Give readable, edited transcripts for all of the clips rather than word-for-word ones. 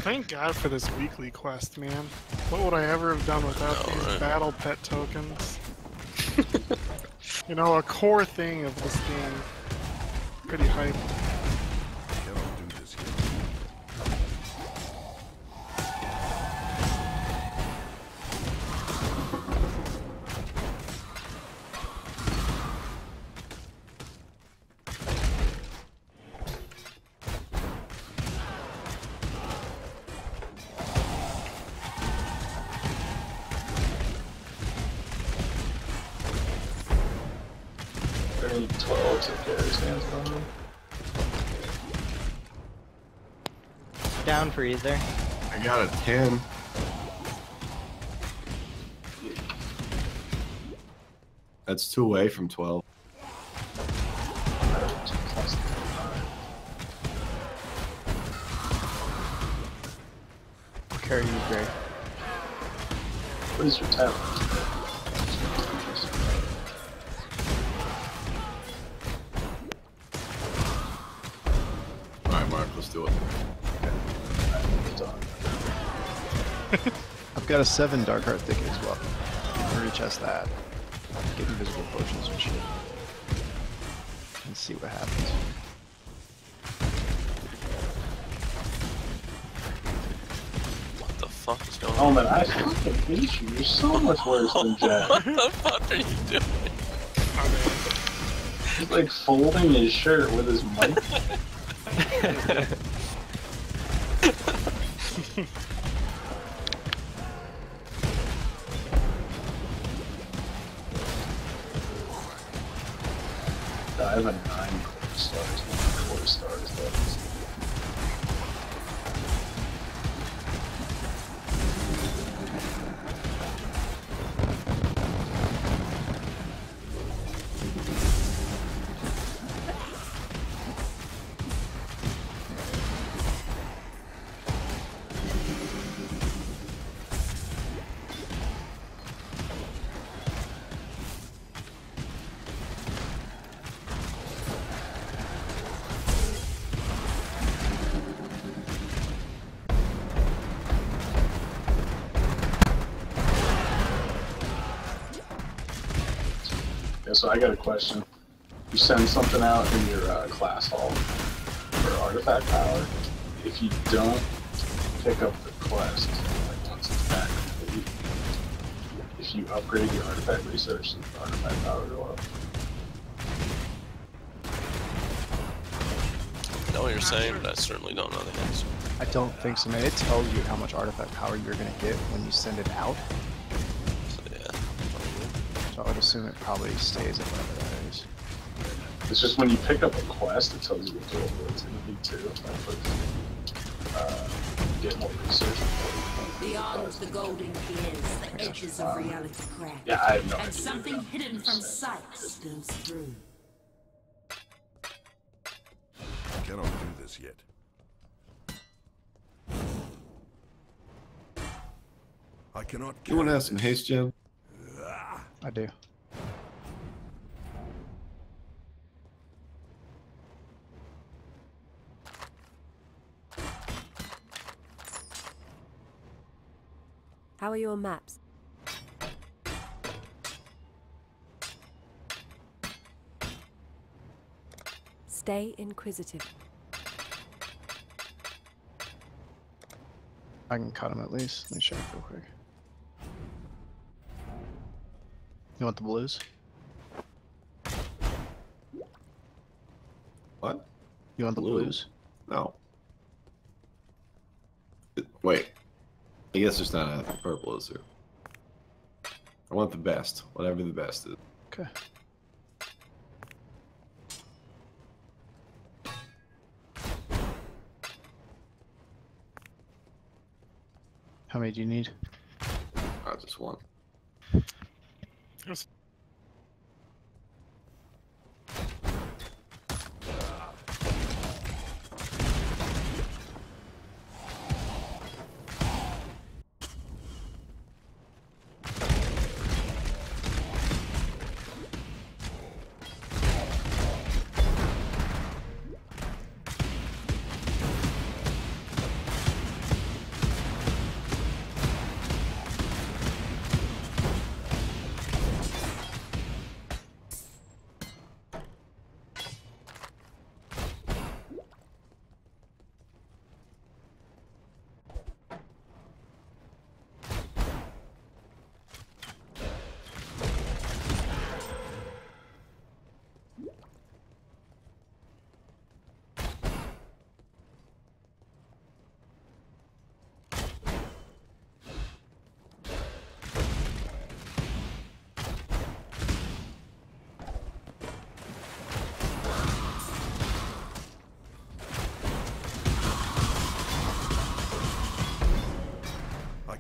Thank God for this weekly quest, man. What would I ever have done without these battle pet tokens? You know, a core thing of this game. Pretty hype. Cannot do this here. I need 12 to carry hands on me. Down freezer. I got a 10. That's 2 away from 12. I'll carry you, Greg. What is your talent? Alright, Mark, let's do it. I've got a 7 Dark Heart Thicket as well. I'll retest that. Get invisible potions and shit. And see what happens. What the fuck is going Oh on? man, I fucking hate you. You're so much worse than Jack. What the fuck are you doing? He's like folding his shirt with his mic. I have a 9 stars, 4 stars left. Yeah, so I got a question. You send something out in your class hall for artifact power. If you don't pick up the quest, like once it's back complete, if you upgrade your artifact research, the artifact power go up. I know what you're saying, but I certainly don't know the answer. I don't think so, man. It tells you how much artifact power you're gonna get when you send it out. So, yeah. So I would assume it probably stays at whatever that is. It's just when you pick up a quest, it tells you what guild it's going to be too. Like, get more research. Beyond the golden gears, the edges of reality crack. Yeah, I have no idea. And something hidden from sight spills through. Cannot do this yet. I cannot. You want to have some haste, Jim? I do. How are your maps? Stay inquisitive. I can cut him at least. Let me check real quick. You want the blues? What? You want the Blue? blues? No. Wait. I guess there's not a purple, is there? I want the best. Whatever the best is. Okay. How many do you need? Just one. There's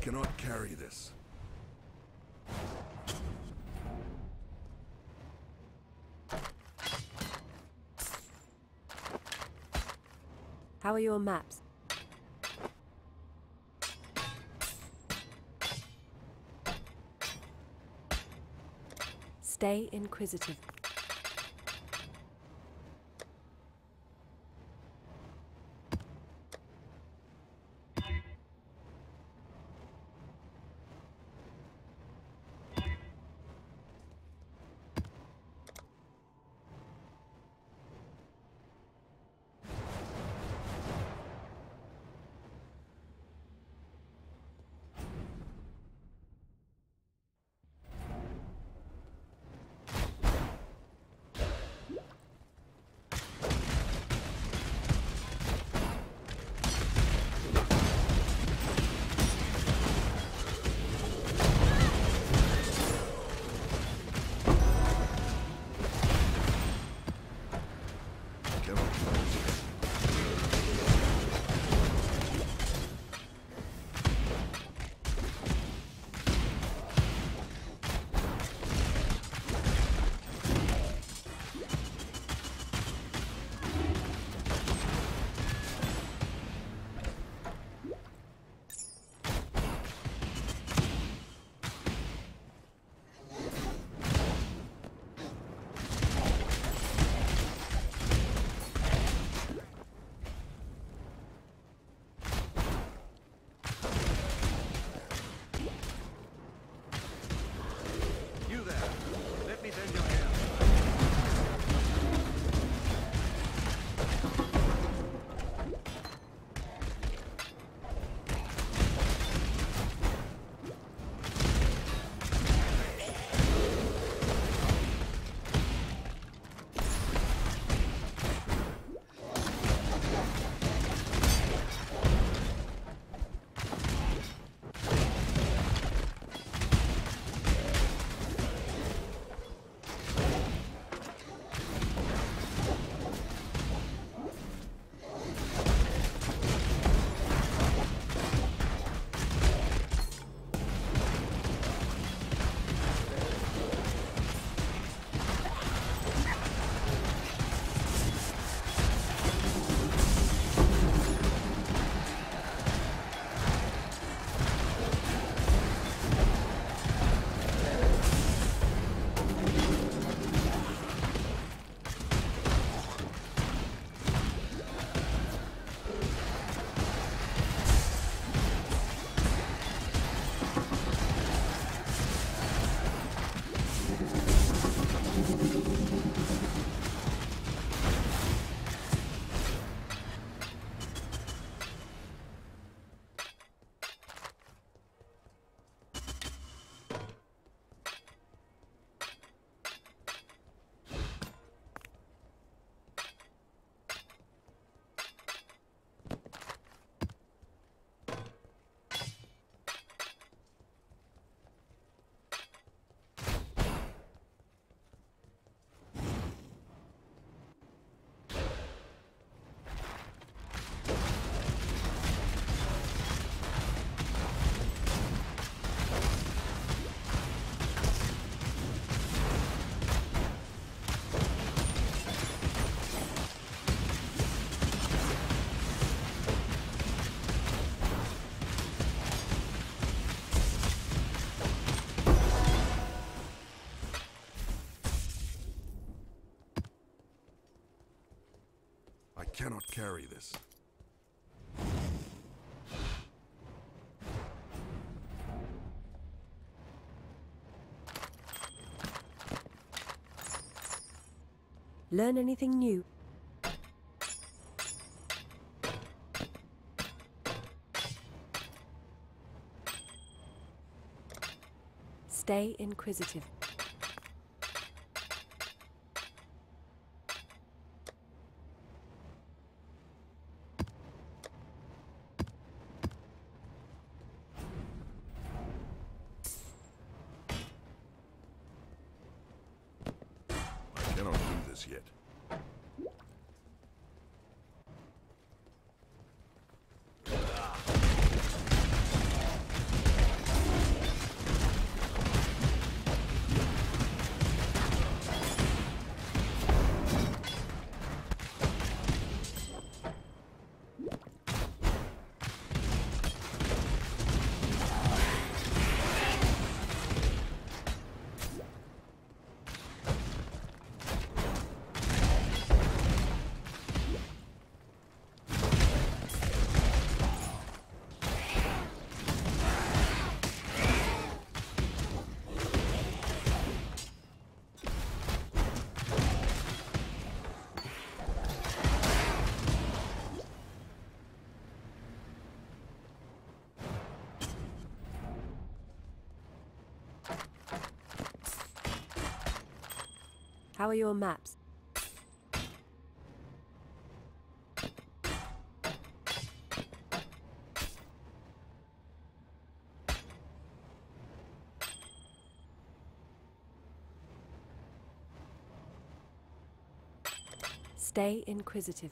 cannot carry this. How are your maps? Stay inquisitive. I cannot carry this. Learn anything new? Stay inquisitive. I cannot do this yet. How are your maps? Stay inquisitive.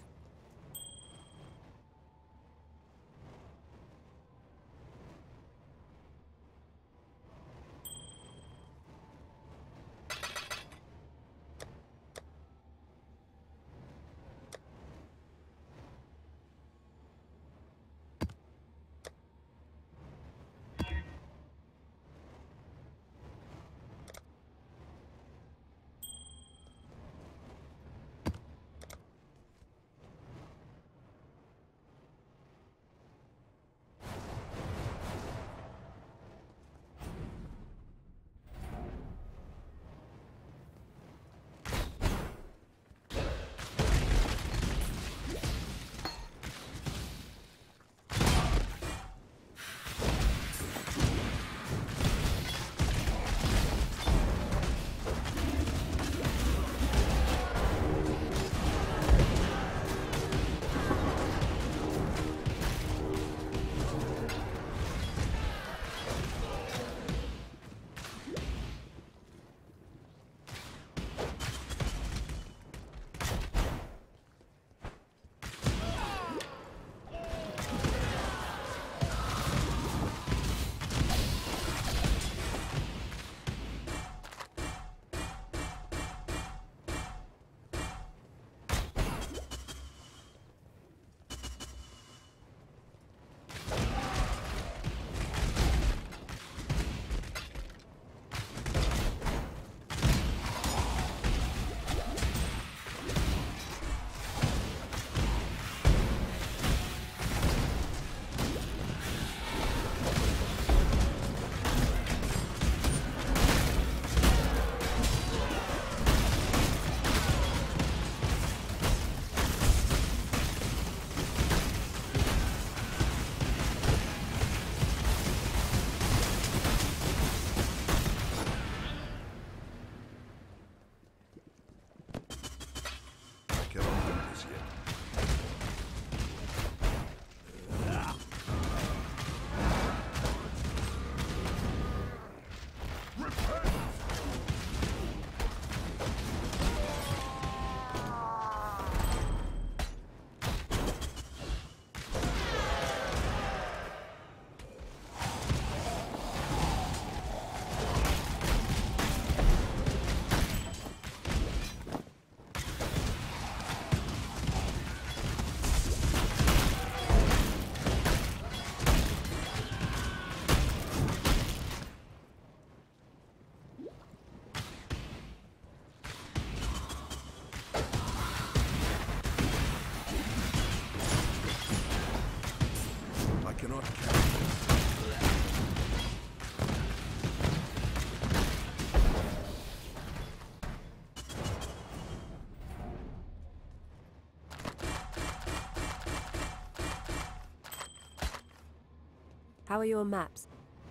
How are your maps?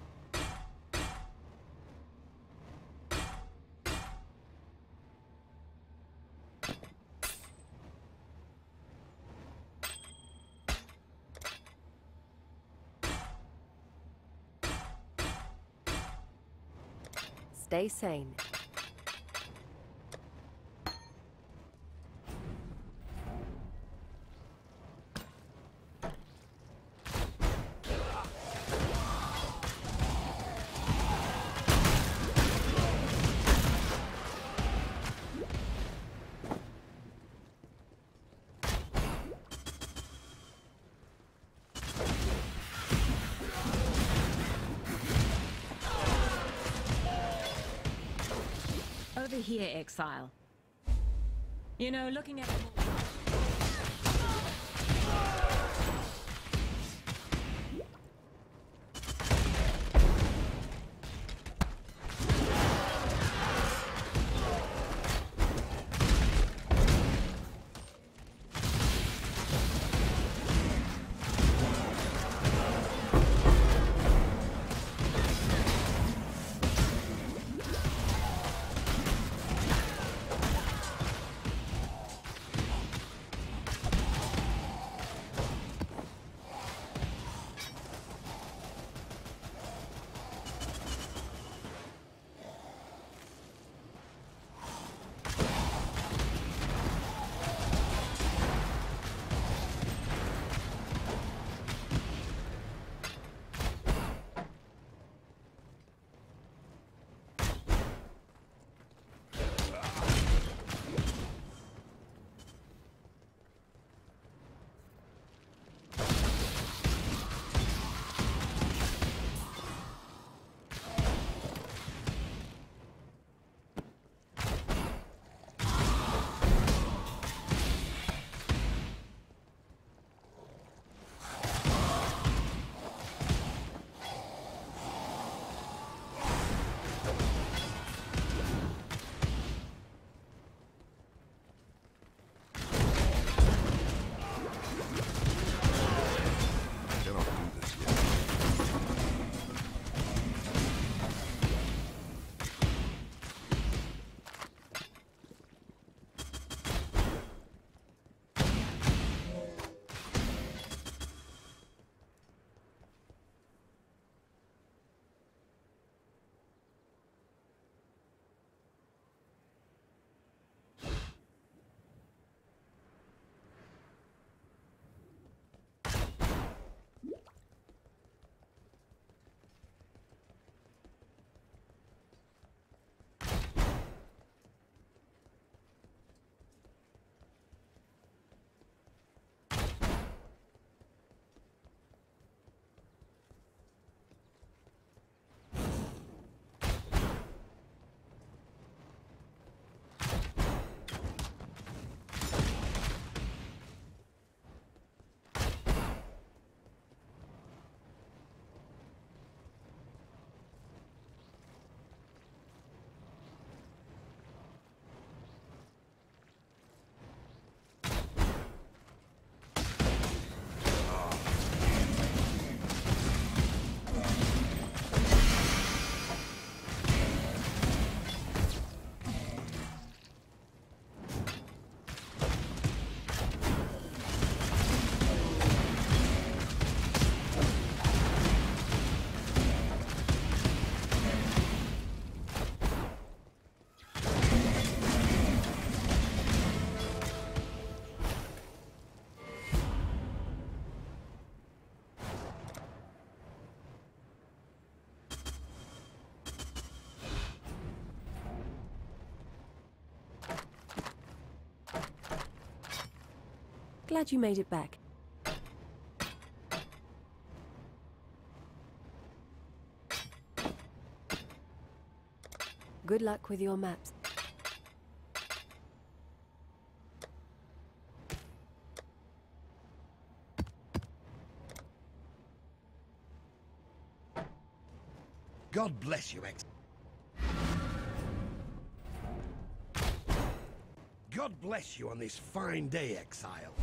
Stay sane. Over here, Exile. You know, looking at... Glad you made it back. Good luck with your maps. God bless you, Ex. God bless you on this fine day, Exile.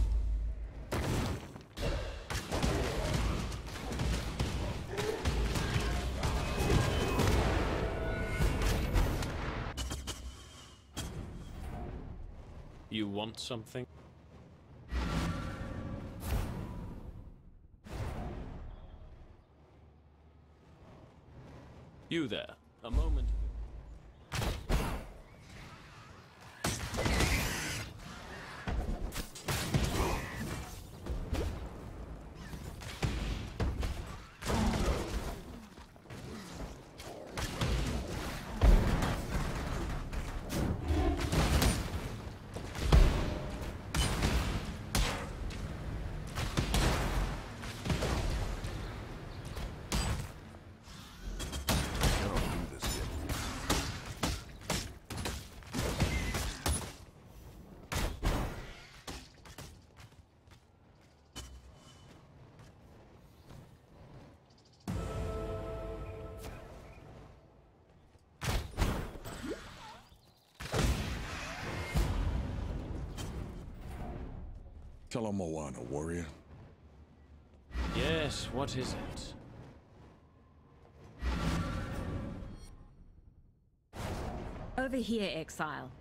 You want something? You there, a moment. Tell him Moana, warrior. Yes, what is it? Over here, Exile.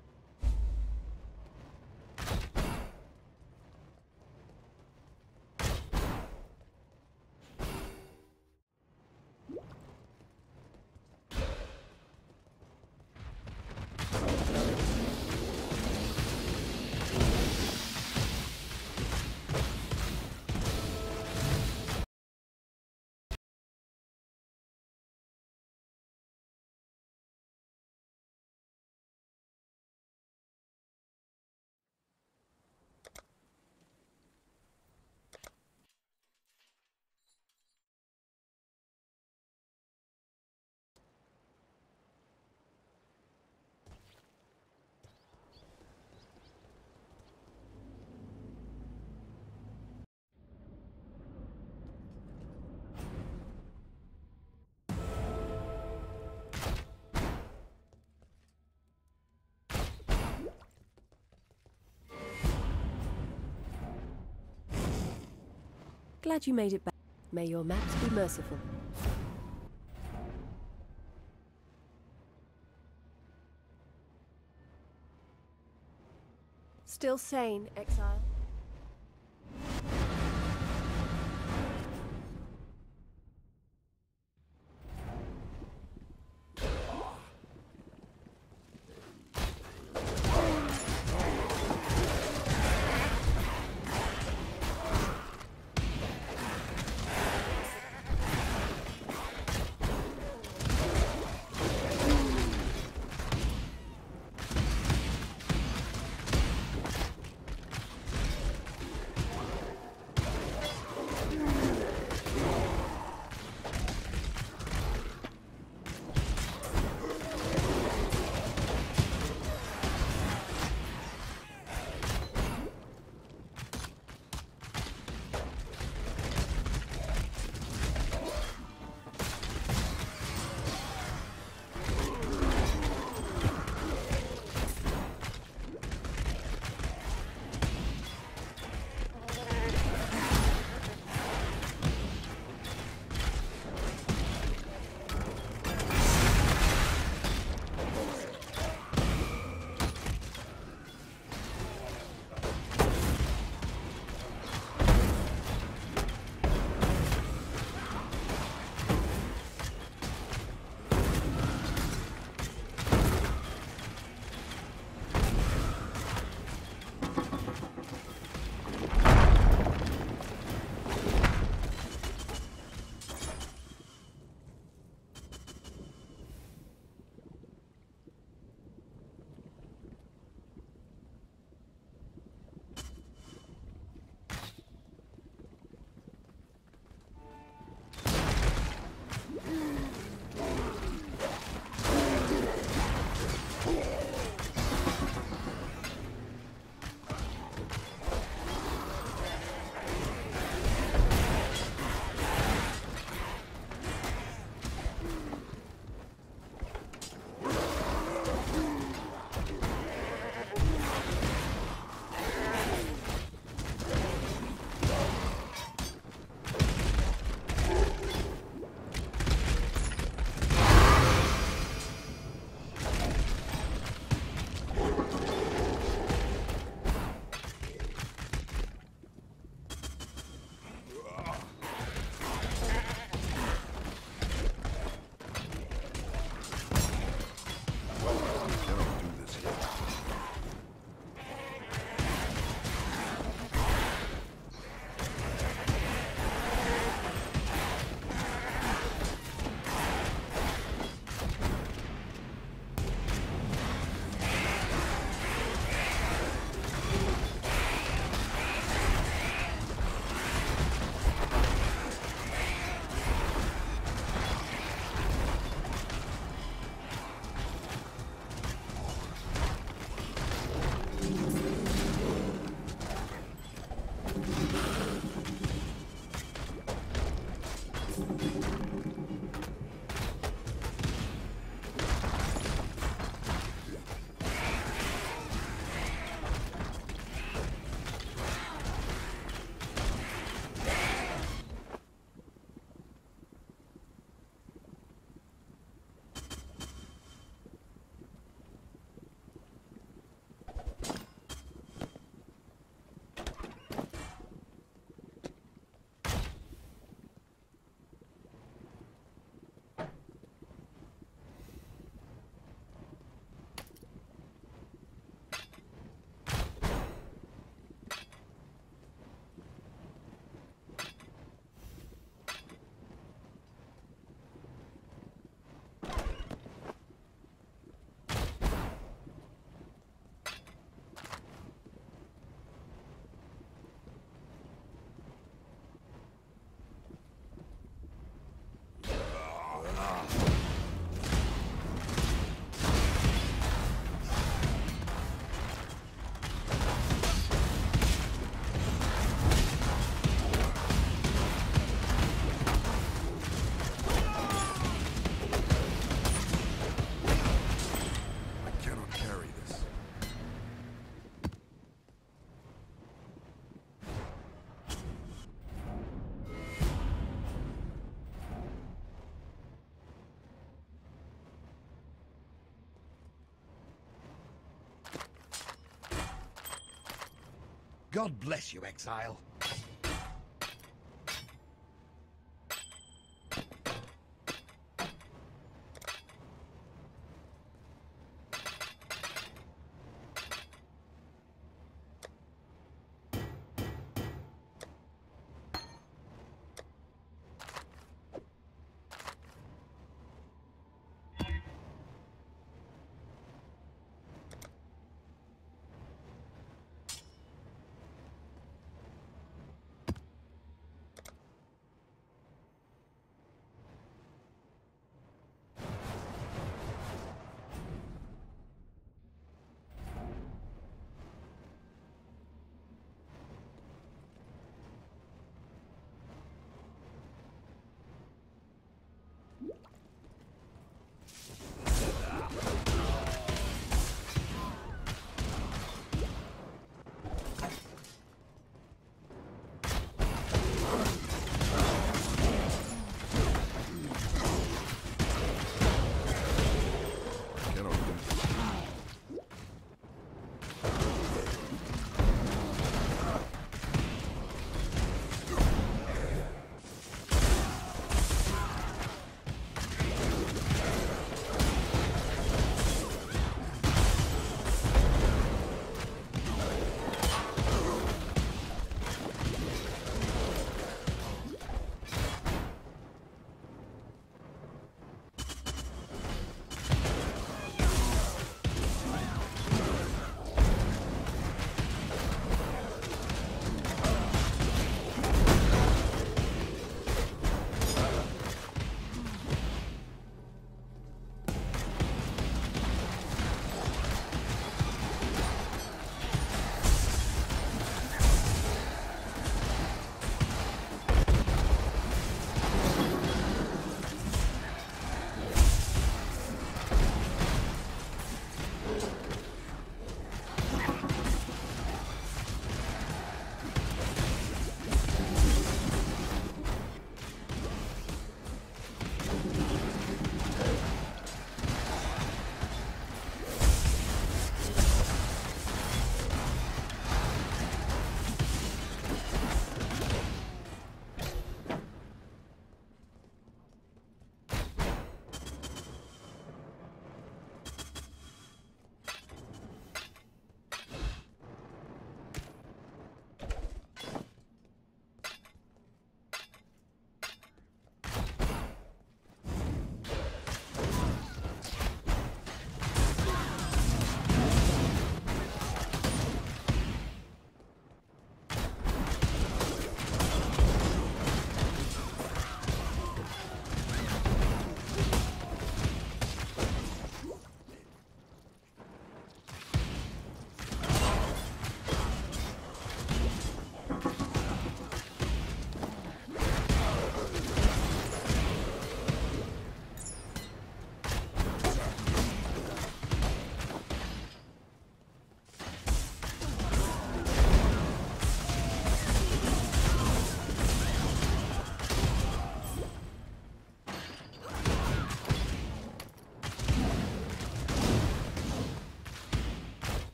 Glad you made it back. May your maps be merciful. Still sane, Exile? God bless you, Exile.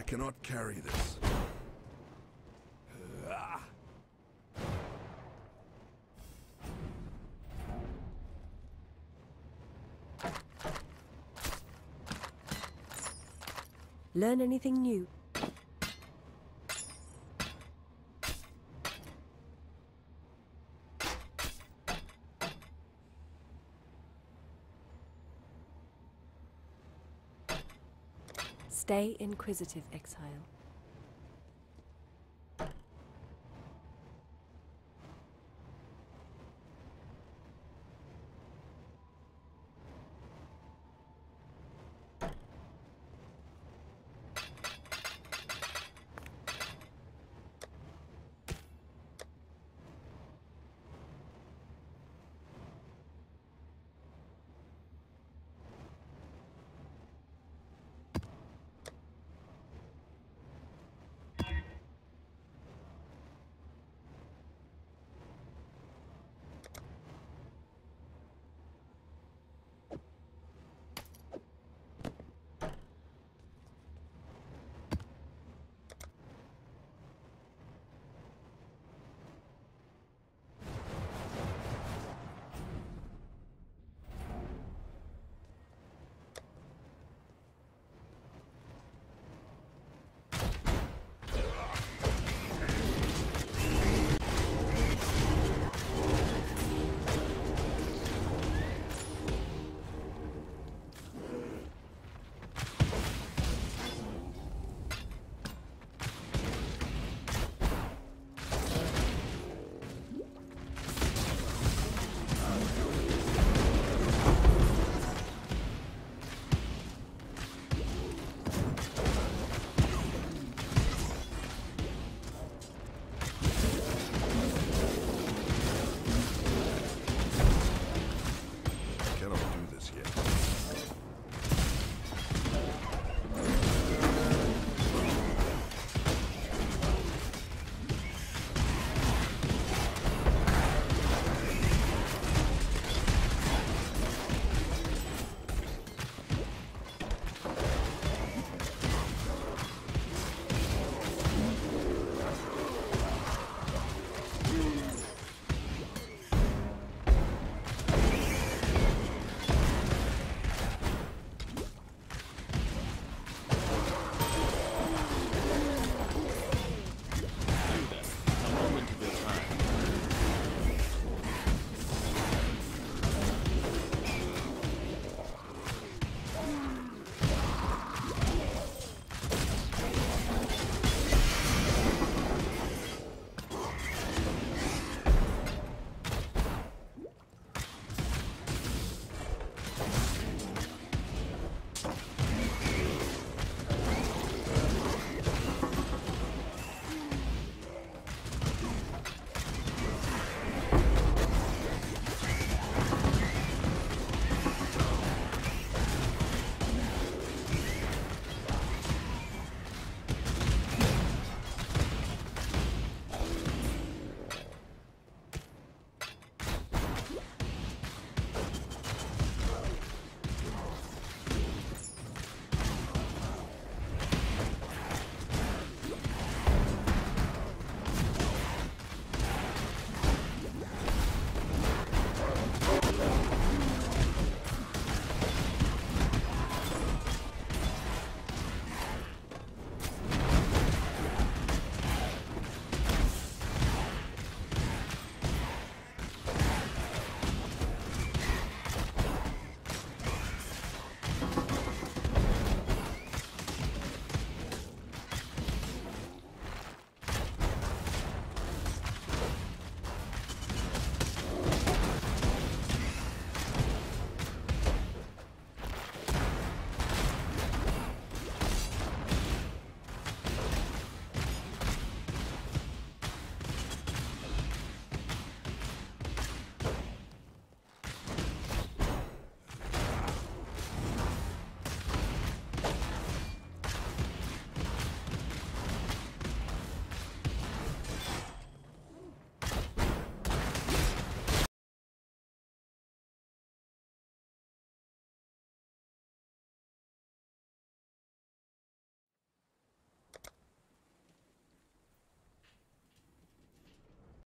cannot carry this. Learn anything new? Stay inquisitive, Exile.